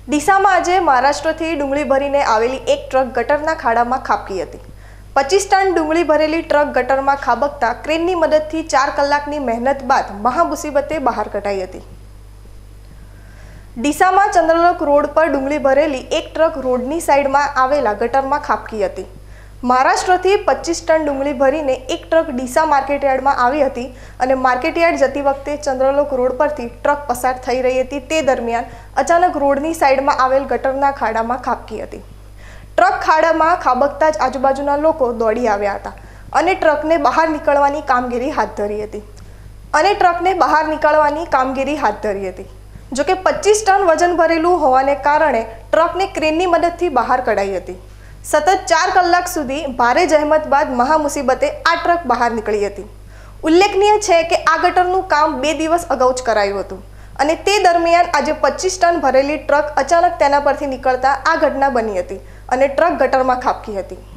ડીસામાં આજે મહારાષ્ટ્રથી ડુંગળી ભરીને આવેલી એક ટ્રક ગટરના ખાડામાં ખાબકી હતી। 25 ટન ડુંગળી ભરેલી ટ્રક ગટરમાં ખાબકતા ક્રેનની મદદથી 4 કલાકની મહેનત બાદ મહામુસીબતે બહાર કઢાઈ હતી। ડીસામાં ચંદ્રલોક રોડ પર ડુંગળી ભરેલી એક ટ્રક રોડની સાઈડમાં આવેલા ગટરમાં ખાબકી હતી। મહારાષ્ટ્રથી 25 ટન ડુંગળી ભરીને એક ટ્રક ડીસા માર્કેટયાર્ડમાં આવી હતી અને માર્કેટયાર્ડ જતી વખતે ચંદ્રલોક રોડ પરથી ટ્રક પસાર થઈ રહી હતી તે દરમિયાન અચાનક રોડની સાઈડમાં આવેલ ગટરના ખાડામાં ખાબકી હતી। ટ્રક ખાડામાં ખાબકતા જ આજુબાજુના લોકો દોડી આવ્યા હતા અને ટ્રકને બહાર નીકળવાની કામગીરી હાથ ધરી હતી। જોકે 25 ટન વજન ભરેલું હોવાને કારણે ટ્રકને ક્રેનની મદદથી બહાર કઢાઈ હતી। સતત 4 કલાક સુધી ભારે જહેમત બાદ મહામુસીબતે આ ટ્રક બહાર નીકળી હતી। ઉલ્લેખનીય છે કે આ ગટરનું કામ 2 દિવસ અગાઉ જ કરાયું હતું અને તે દરમિયાન આજે 25 ટન ભરેલી ટ્રક અચાનક તેના પરથી નીકળતા આ ઘટના બની હતી અને ટ્રક ગટરમાં ખાબકી હતી।